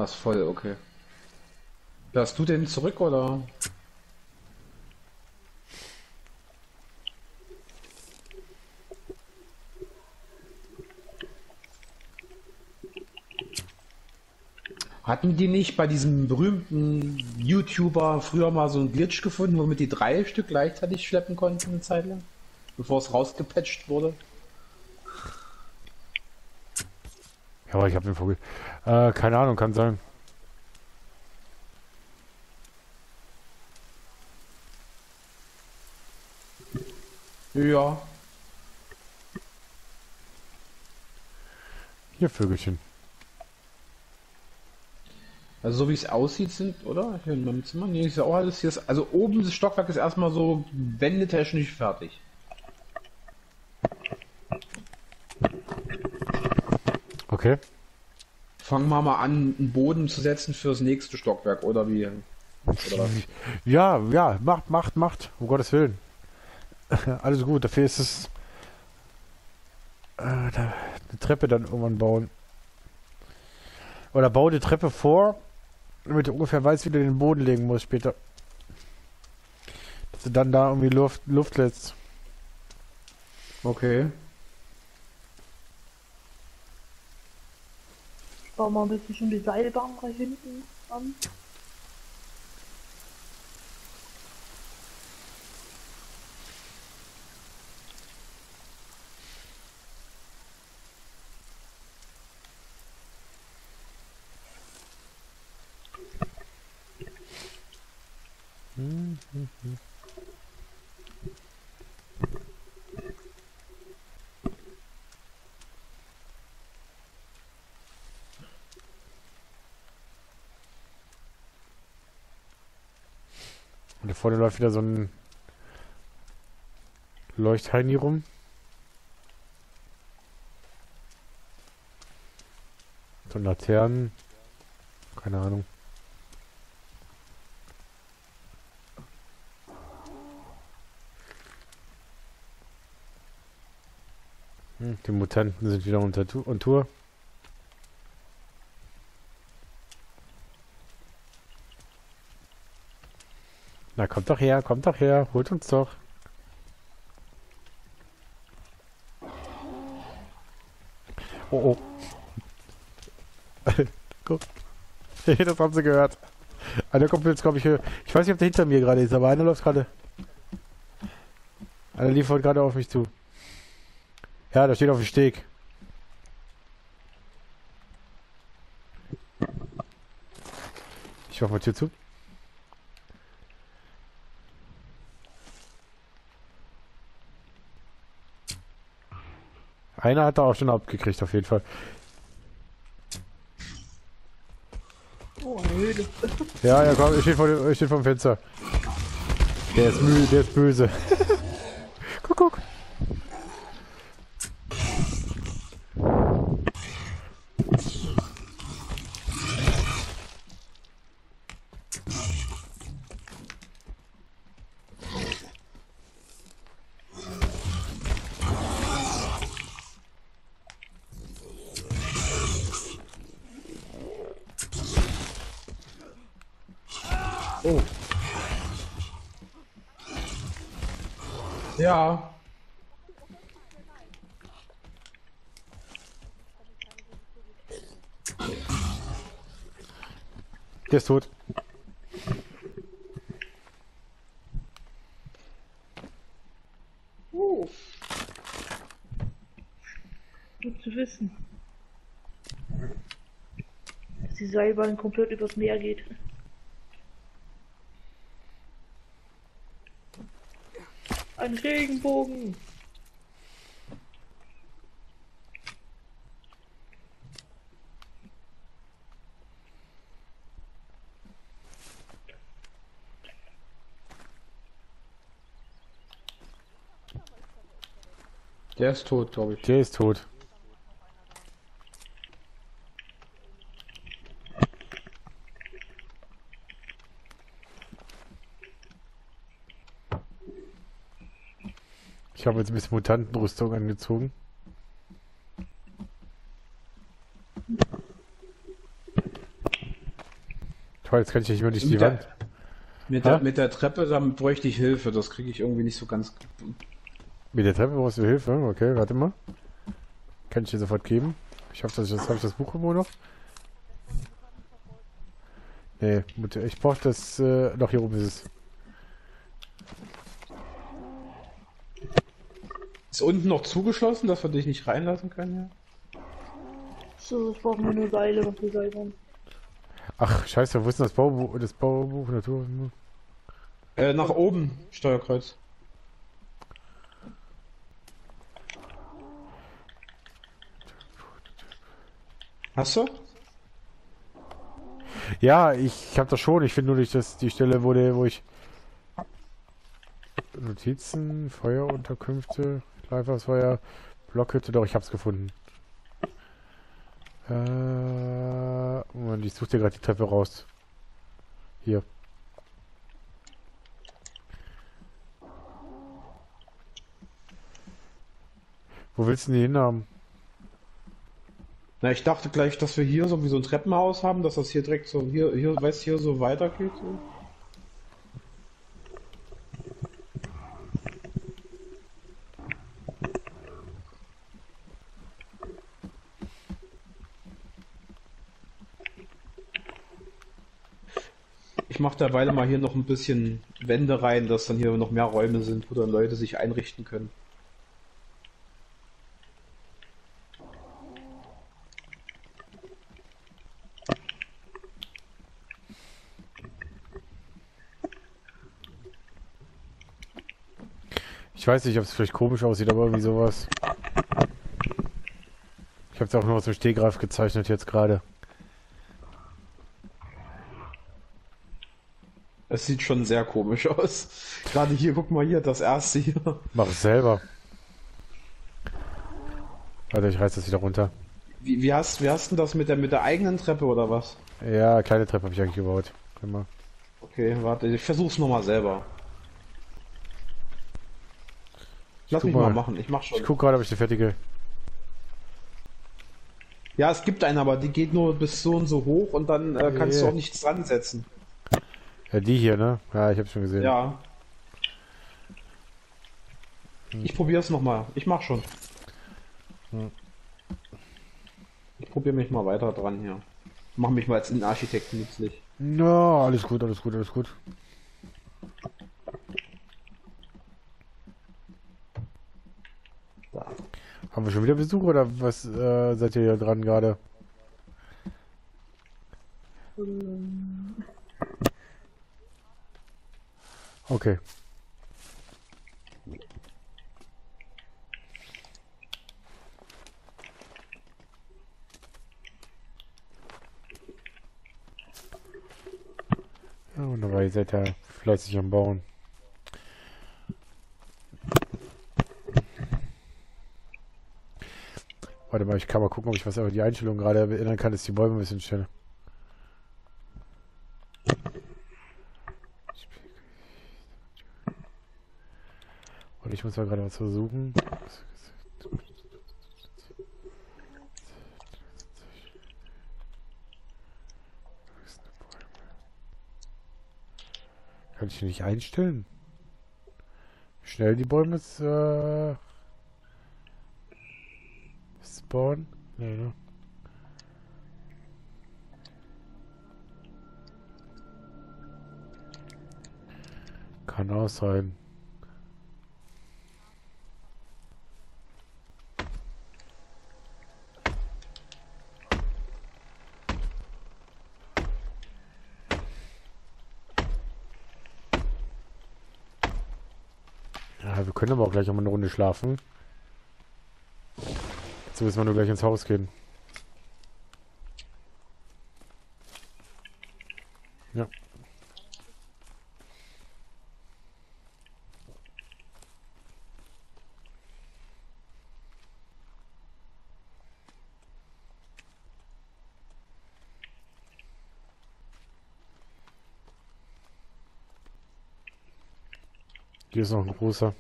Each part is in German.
ist voll, okay. Fährst du denn zurück oder? Hatten die nicht bei diesem berühmten YouTuber früher mal so einen Glitch gefunden, womit die 3 Stück gleichzeitig schleppen konnten eine Zeit lang? Bevor es rausgepatcht wurde? Ja, aber ich habe den Vogel. Keine Ahnung, kann sein. Ja. Hier Vögelchen. Also so wie es aussieht sind, oder? Hier in meinem Zimmer. Nee, ist ja auch alles hier. Also oben das Stockwerk ist erstmal so wendetechnisch fertig. Okay. Fangen wir mal an, einen Boden zu setzen fürs nächste Stockwerk, oder wie? Oder was? Ja, ja, macht. Um Gottes Willen. Alles gut, dafür ist es. Eine Treppe dann irgendwann bauen. Oder bau die Treppe vor, damit du ungefähr weißt, wie du den Boden legen musst später. Dass du dann da irgendwie Luft lässt. Okay. Ich baue mal ein bisschen schon die Seilbahn da hinten an. Und da vorne läuft wieder so ein Leuchtheini rum. So Laternen. Keine Ahnung. Die Mutanten sind wieder unter on Tour. Na, kommt doch her, holt uns doch. Oh, oh. Guck. Das haben sie gehört. Einer kommt jetzt, glaube ich, ich weiß nicht, ob der hinter mir gerade ist, aber einer läuft gerade. Einer liefert gerade auf mich zu. Ja, da steht auf dem Steg. Ich mach mal Tür zu. Einer hat da auch schon abgekriegt, auf jeden Fall. Oh, eine Höhle. Ja, ja, komm, ich stehe vor dem Fenster. Der ist müde, der ist böse. Guck, guck. Oh. Ja. Der ist tot. Gut zu wissen. Dass die Seilbahn komplett übers Meer geht. Ein Regenbogen! Der ist tot, glaube ich. Der ist tot. Ich habe jetzt ein bisschen Mutantenrüstung angezogen. Toll, jetzt kann ich nicht mehr durch die Mit Wand. mit der Treppe, damit bräuchte ich Hilfe. Das kriege ich irgendwie nicht so ganz. Mit der Treppe brauchst du Hilfe? Okay, warte mal. Kann ich dir sofort geben. Ich hoffe, habe ich das Buch irgendwo noch? Nee, ich brauche das, doch hier oben ist es. Ist unten noch zugeschlossen, dass wir dich nicht reinlassen können, ja? So, ich brauche nur Seile und die Seilbahn. Ach, scheiße, wo ist denn das Baubuch Natur? Nach oben, Steuerkreuz. Hast du? Ja, ich habe das schon. Ich finde nur nicht, dass die Stelle, wo ich Notizen, Feuerunterkünfte, Leifhausfeuer, Blockhütte, doch, ich hab's gefunden. Moment, ich suche dir gerade die Treppe raus. Hier. Wo willst du denn die hin haben? Na, ich dachte gleich, dass wir hier so wie so ein Treppenhaus haben, dass das hier direkt so hier, weißt hier so weitergeht. So. Ich mache derweil mal hier noch ein bisschen Wände rein, dass dann hier noch mehr Räume sind, wo dann Leute sich einrichten können. Ich weiß nicht, ob es vielleicht komisch aussieht, aber irgendwie sowas. Ich habe es auch nur aus dem Stehgreif gezeichnet jetzt gerade. Es sieht schon sehr komisch aus. Gerade hier, guck mal hier, das erste hier. Mach es selber. Warte, ich reiß das wieder runter. Wie hast du das mit der eigenen Treppe oder was? Ja, kleine Treppe habe ich eigentlich gebaut. Guck mal. Okay, warte, ich versuch's nochmal selber. Lass mich mal machen, ich mach schon. Ich guck gerade, ob ich die fertige. Ja, es gibt einen, aber die geht nur bis so und so hoch und dann kannst du auch nichts dran setzen. Ja, die hier, ne? Ja, ich hab's schon gesehen. Ja. Ich probier's nochmal. Ich mach schon. Ich probiere mich mal weiter dran hier. Mach mich mal als Innenarchitekten nützlich. Ja, alles gut, alles gut, alles gut. Da. Haben wir schon wieder Besuch oder was seid ihr hier dran gerade? Okay. Ja, wunderbar, ihr seid ja fleißig am Bauen. Warte mal, ich kann mal gucken, ob ich was über die Einstellung gerade erinnern kann, dass die Bäume ein bisschen schneller. Und ich muss mal gerade was versuchen. Kann ich die nicht einstellen? Wie schnell die Bäume spawnen? Nee, ne? Kann auch sein. Ja, wir können aber auch gleich noch mal eine Runde schlafen. Jetzt müssen wir nur gleich ins Haus gehen. Ja. Hier ist noch ein großer.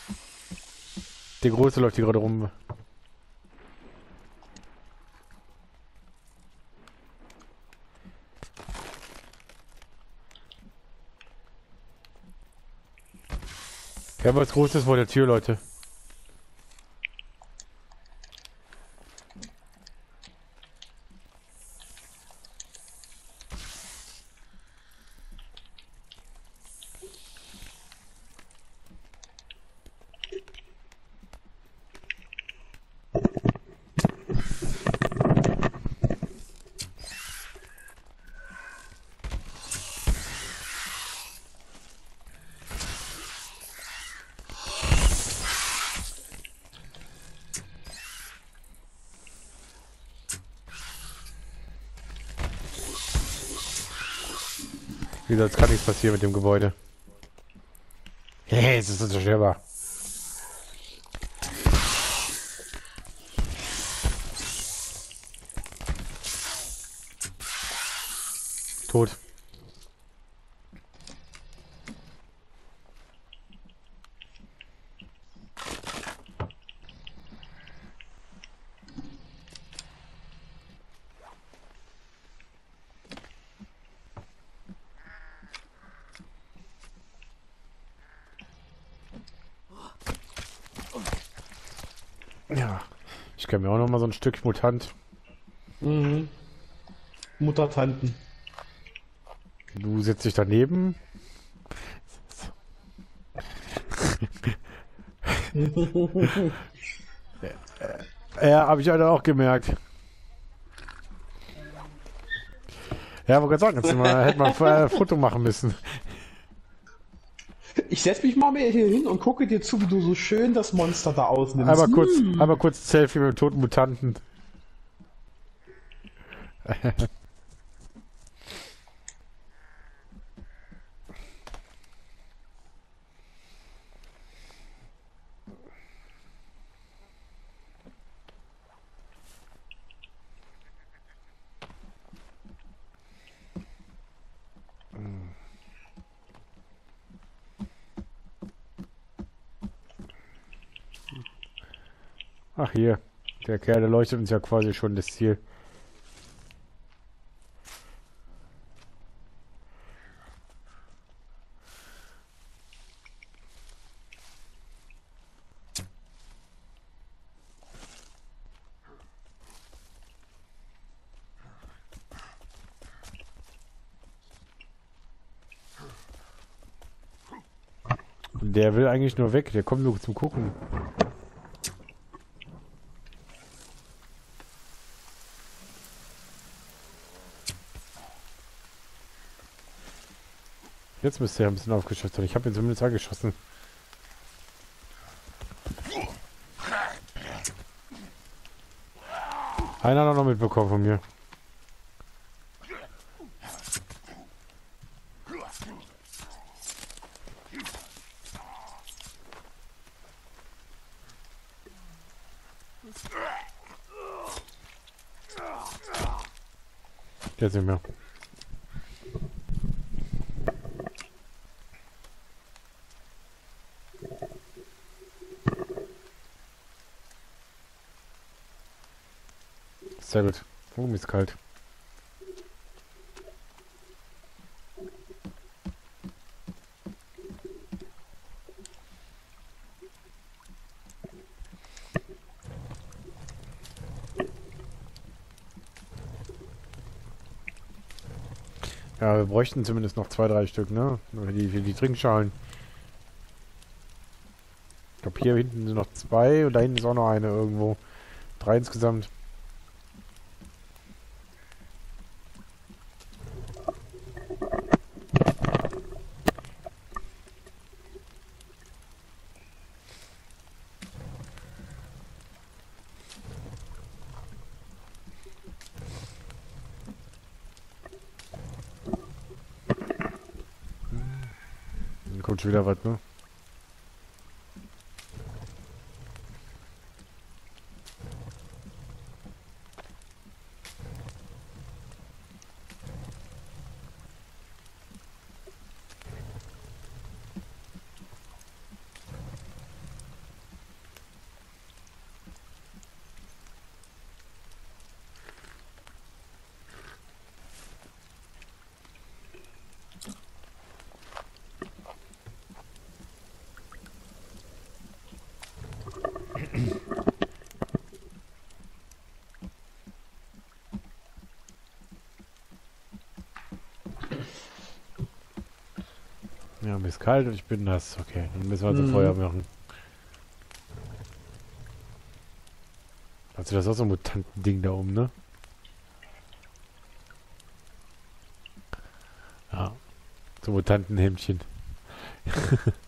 Der große läuft hier gerade rum. Ja, was Großes vor der Tür, Leute. Wie gesagt, es kann nichts passieren mit dem Gebäude. Hey, es ist unzerstörbar. Tot. Ja, ich kann mir auch noch mal so ein Stück Mutant. Mhm. Muttertanten. Du setzt dich daneben. Ja, habe ich halt auch gemerkt. Ja, wollte gerade sagen, hätte man ein Foto machen müssen. Ich setz mich mal mehr hier hin und gucke dir zu, wie du so schön das Monster da ausnimmst. Einmal kurz Selfie mit dem toten Mutanten. Ach hier, der Kerl, der leuchtet uns ja quasi schon das Ziel. Der will eigentlich nur weg, der kommt nur zum Gucken. Jetzt müsste er ein bisschen aufgeschossen sein. Ich habe ihn zumindest angeschossen. Einer hat er noch mitbekommen von mir. Jetzt nicht mehr. Sehr gut. Oh, mir ist kalt. Ja, wir bräuchten zumindest noch 2, 3 Stück, ne? Für die Trinkschalen. Ich glaube, hier hinten sind noch 2 und da hinten ist auch noch eine irgendwo. 3 insgesamt. Dann kommt schon wieder was, ne? Ja, mir ist kalt und ich bin nass. Okay, dann müssen wir also Mhm. Feuer machen. Also das ist auch so ein Mutantending da oben, ne? Ja. So Mutantenhemdchen.